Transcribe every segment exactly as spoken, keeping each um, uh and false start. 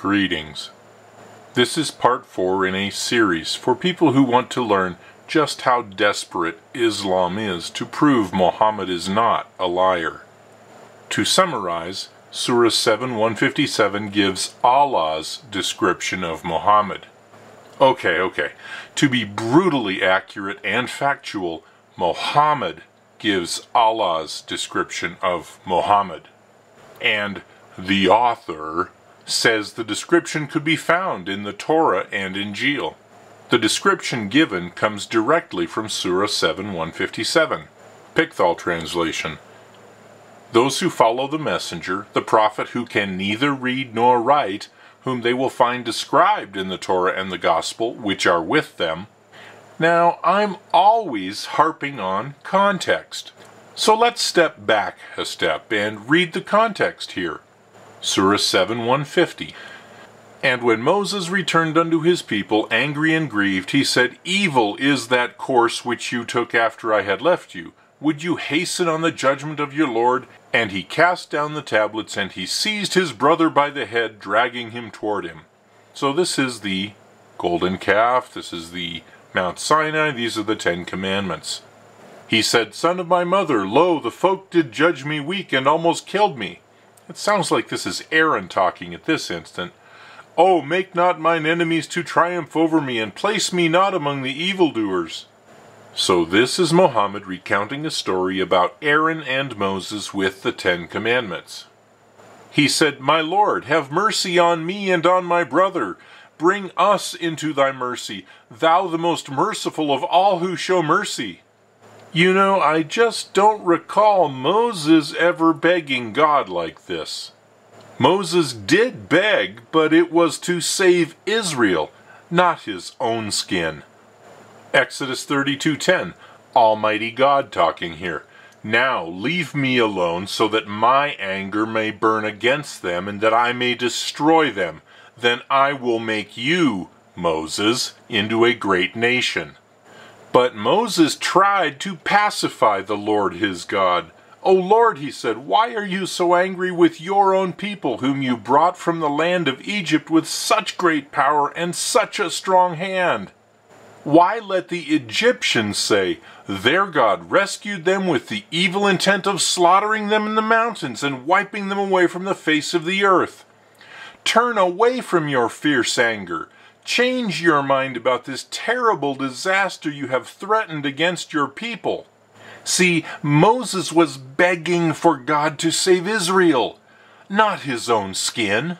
Greetings. This is part four in a series for people who want to learn just how desperate Islam is to prove Muhammad is not a liar. To summarize, Surah seven one fifty-seven gives Allah's description of Muhammad. Okay, okay. To be brutally accurate and factual, Muhammad gives Allah's description of Muhammad. And the author says the description could be found in the Torah and Injil. The description given comes directly from Surah seven one fifty-seven, Pickthall translation. Those who follow the messenger, the prophet who can neither read nor write, whom they will find described in the Torah and the Gospel, which are with them. Now, I'm always harping on context. So let's step back a step and read the context here. Surah seven one fifty. And when Moses returned unto his people, angry and grieved, he said, Evil is that course which you took after I had left you. Would you hasten on the judgment of your Lord? And he cast down the tablets, and he seized his brother by the head, dragging him toward him. So this is the golden calf, this is the Mount Sinai, these are the Ten Commandments. He said, Son of my mother, lo, the folk did judge me weak, and almost killed me. It sounds like this is Aaron talking at this instant. Oh, make not mine enemies to triumph over me, and place me not among the evildoers. So this is Muhammad recounting a story about Aaron and Moses with the Ten Commandments. He said, My Lord, have mercy on me and on my brother. Bring us into thy mercy, thou the most merciful of all who show mercy. You know, I just don't recall Moses ever begging God like this. Moses did beg, but it was to save Israel, not his own skin. Exodus thirty-two ten, Almighty God talking here. Now leave me alone so that my anger may burn against them and that I may destroy them. Then I will make you, Moses, into a great nation. But Moses tried to pacify the Lord his God. O Lord, he said, why are you so angry with your own people, whom you brought from the land of Egypt with such great power and such a strong hand? Why let the Egyptians say, their God rescued them with the evil intent of slaughtering them in the mountains and wiping them away from the face of the earth? Turn away from your fierce anger. Change your mind about this terrible disaster you have threatened against your people. See, Moses was begging for God to save Israel, not his own skin.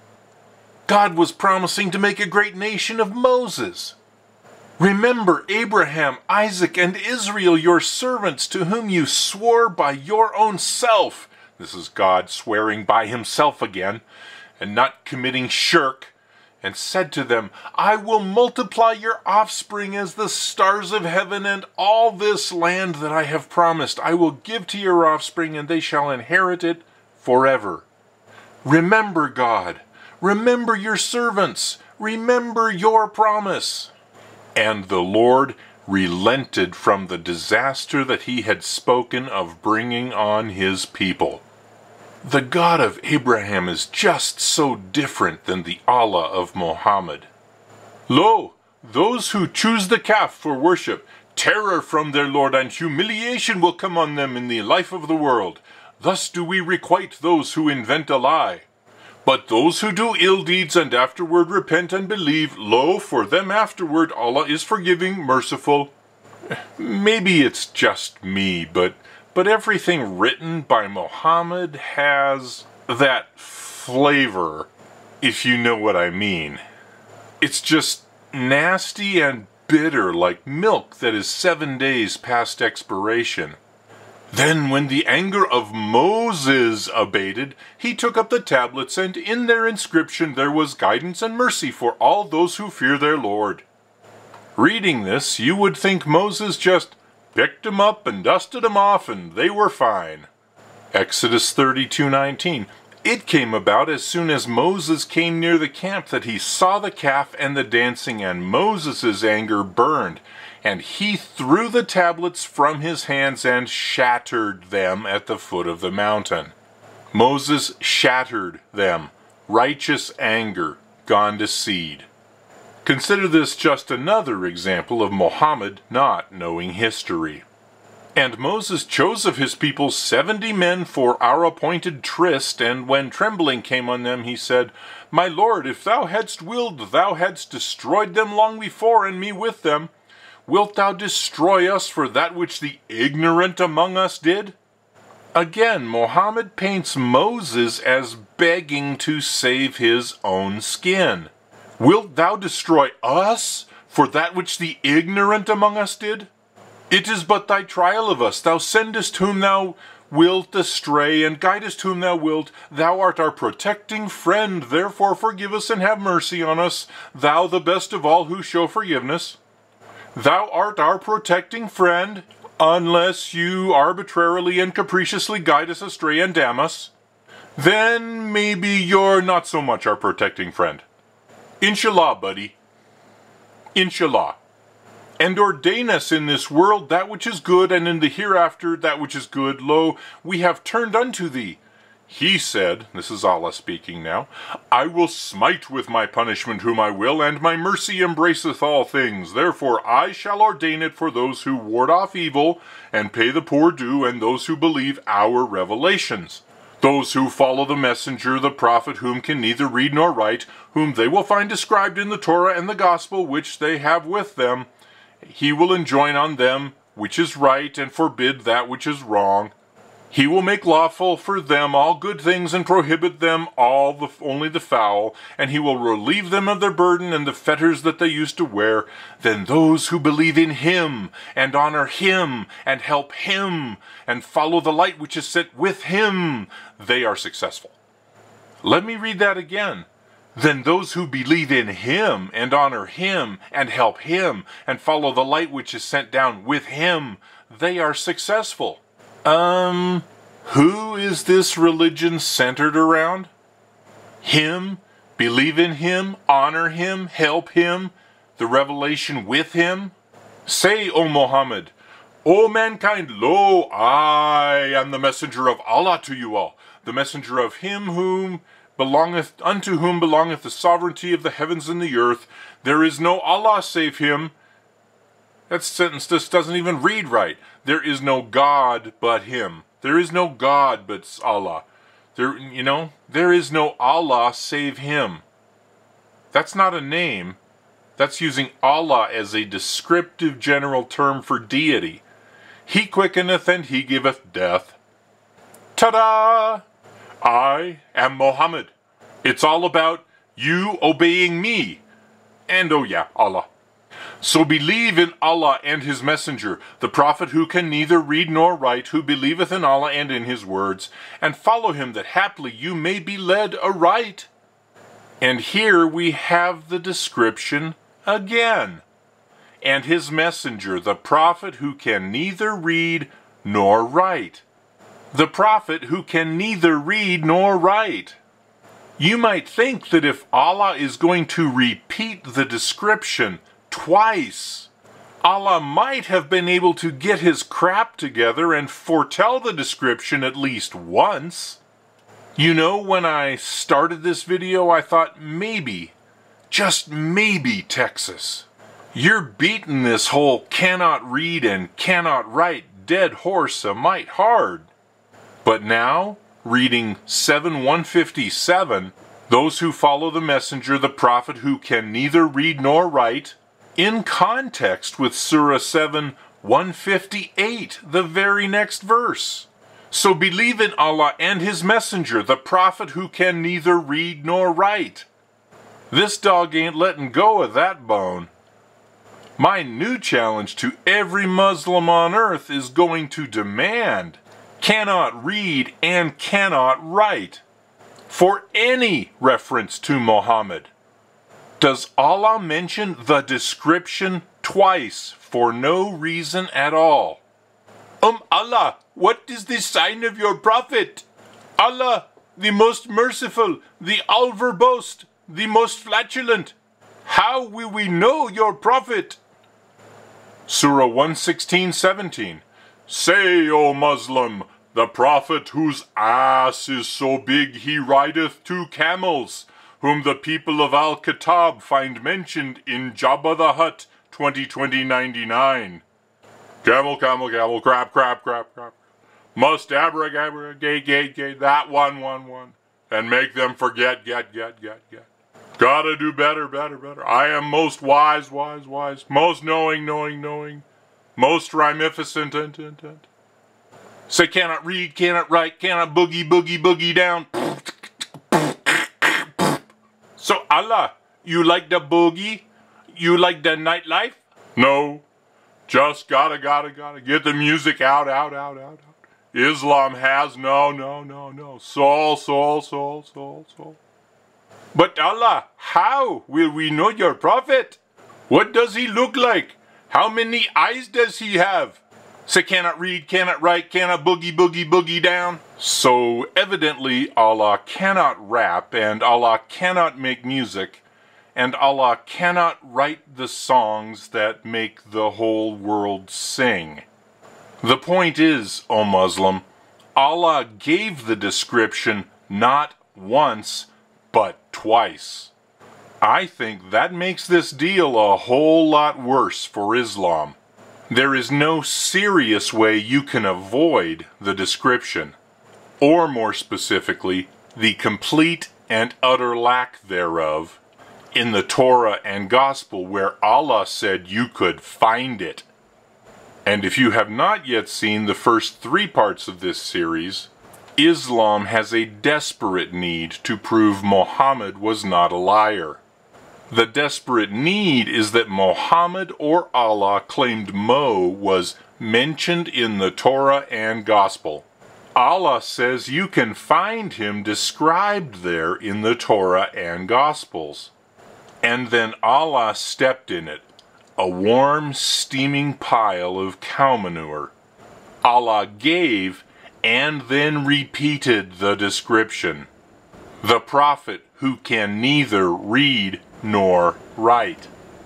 God was promising to make a great nation of Moses. Remember Abraham, Isaac, and Israel, your servants, to whom you swore by your own self. This is God swearing by himself again, and not committing shirk. And said to them, I will multiply your offspring as the stars of heaven, and all this land that I have promised I will give to your offspring, and they shall inherit it forever. Remember God. Remember your servants. Remember your promise. And the Lord relented from the disaster that he had spoken of bringing on his people. The God of Abraham is just so different than the Allah of Muhammad. Lo, those who choose the calf for worship, terror from their Lord and humiliation will come on them in the life of the world. Thus do we requite those who invent a lie. But those who do ill deeds and afterward repent and believe, lo, for them afterward Allah is forgiving, merciful. Maybe it's just me, but... But everything written by Muhammad has that flavor, if you know what I mean. It's just nasty and bitter like milk that is seven days past expiration. Then when the anger of Moses abated, he took up the tablets, and in their inscription there was guidance and mercy for all those who fear their Lord. Reading this, you would think Moses just picked them up and dusted them off, and they were fine. Exodus thirty-two nineteen. It came about as soon as Moses came near the camp that he saw the calf and the dancing, and Moses' anger burned, and he threw the tablets from his hands and shattered them at the foot of the mountain. Moses shattered them righteous anger gone to seed. Consider this just another example of Mohammed not knowing history. And Moses chose of his people seventy men for our appointed tryst, and when trembling came on them, he said, My Lord, if thou hadst willed, thou hadst destroyed them long before, and me with them. Wilt thou destroy us for that which the ignorant among us did? Again, Mohammed paints Moses as begging to save his own skin. Wilt thou destroy us for that which the ignorant among us did? It is but thy trial of us. Thou sendest whom thou wilt astray, and guidest whom thou wilt. Thou art our protecting friend, therefore forgive us and have mercy on us, thou the best of all who show forgiveness. Thou art our protecting friend, unless you arbitrarily and capriciously guide us astray and damn us. Then maybe you're not so much our protecting friend. Inshallah, buddy. Inshallah. And ordain us in this world that which is good, and in the hereafter that which is good. Lo, we have turned unto thee. He said, this is Allah speaking now, I will smite with my punishment whom I will, and my mercy embraceth all things. Therefore I shall ordain it for those who ward off evil, and pay the poor due, and those who believe our revelations. Those who follow the messenger, the prophet, whom can neither read nor write, whom they will find described in the Torah and the gospel which they have with them. He will enjoin on them which is right, and forbid that which is wrong. He will make lawful for them all good things, and prohibit them all the, only the foul, and he will relieve them of their burden and the fetters that they used to wear. Then those who believe in him, and honor him, and help him, and follow the light which is set with him, they are successful. Let me read that again. Then those who believe in him, and honor him, and help him, and follow the light which is sent down with him, they are successful. Um, who is this religion centered around? Him, believe in him, honor him, help him, the revelation with him? Say, O Mohammed, O mankind, lo, I am the messenger of Allah to you all, the messenger of him whom belongeth unto whom belongeth the sovereignty of the heavens and the earth. There is no Allah save him. That sentence just doesn't even read right. There is no God but him. There is no God but Allah. There, you know, there is no Allah save him. That's not a name. That's using Allah as a descriptive general term for deity. He quickeneth and he giveth death. Ta-da! I am Mohammed. It's all about you obeying me. And oh yeah, Allah. So believe in Allah and his messenger, the prophet who can neither read nor write, who believeth in Allah and in his words, and follow him that haply you may be led aright. And here we have the description again. And his messenger, the prophet who can neither read nor write. The prophet who can neither read nor write. You might think that if Allah is going to repeat the description twice, Allah might have been able to get his crap together and foretell the description at least once. You know, when I started this video, I thought maybe, just maybe, Texas, you're beating this whole cannot read and cannot write dead horse a mite hard. But now, reading seven one fifty-seven, those who follow the messenger, the prophet who can neither read nor write, in context with Surah seven one fifty-eight, the very next verse. So believe in Allah and his messenger, the prophet who can neither read nor write. This dog ain't letting go of that bone. My new challenge to every Muslim on earth is going to demand cannot read and cannot write for any reference to Mohammed. Does Allah mention the description twice for no reason at all? Um, Allah, what is the sign of your prophet? Allah, the most merciful, the all-verbose, the most flatulent. How will we know your prophet? Surah one sixteen seventeen. Say, O Muslim, the prophet whose ass is so big he rideth two camels, whom the people of Al-Kitab find mentioned in Jabba the Hutt twenty twenty ninety-nine. Camel, camel, camel, crap, crap, crap, crap. Must abrogate, gate, gate, that one, one, one, and make them forget, get, get, get, get. Gotta do better, better, better. I am most wise, wise, wise, most knowing, knowing, knowing, most rhymificent, ent, ent, ent. Say cannot read, cannot write, cannot boogie, boogie, boogie down. So Allah, you like the boogie? You like the nightlife? No. Just gotta, gotta, gotta get the music out, out, out, out, out. Islam has no, no, no, no. Soul, soul, soul, soul, soul. But Allah, how will we know your prophet? What does he look like? How many eyes does he have? Say cannot read, cannot write, cannot boogie, boogie, boogie down. So evidently Allah cannot rap, and Allah cannot make music, and Allah cannot write the songs that make the whole world sing. The point is, O Muslim, Allah gave the description not once, but twice. I think that makes this deal a whole lot worse for Islam. There is no serious way you can avoid the description, or more specifically, the complete and utter lack thereof, in the Torah and Gospel where Allah said you could find it. And if you have not yet seen the first three parts of this series, Islam has a desperate need to prove Muhammad was not a liar. The desperate need is that Muhammad or Allah claimed Mo was mentioned in the Torah and Gospel. Allah says you can find him described there in the Torah and Gospels. And then Allah stepped in it, a warm, steaming pile of cow manure. Allah gave and then repeated the description. The prophet who can neither read nor write.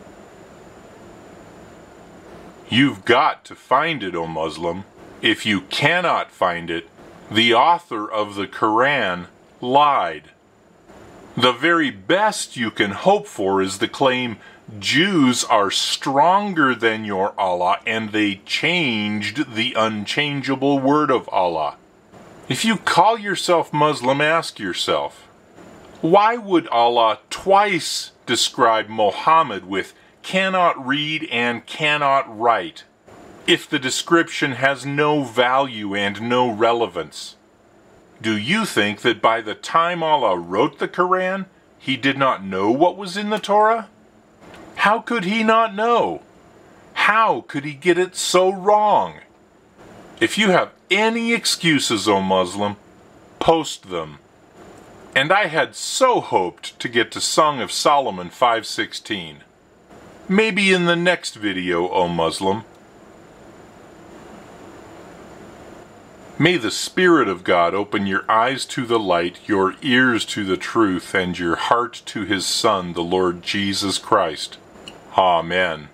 You've got to find it, O Muslim. If you cannot find it, the author of the Quran lied. The very best you can hope for is the claim Jews are stronger than your Allah and they changed the unchangeable word of Allah. If you call yourself Muslim, ask yourself, why would Allah twice describe Muhammad with cannot read and cannot write if the description has no value and no relevance? Do you think that by the time Allah wrote the Quran, he did not know what was in the Torah? How could he not know? How could he get it so wrong? If you have any excuses, O Muslim, post them. And I had so hoped to get to Song of Solomon five sixteen. Maybe in the next video, O Muslim. May the Spirit of God open your eyes to the light, your ears to the truth, and your heart to His Son, the Lord Jesus Christ. Amen.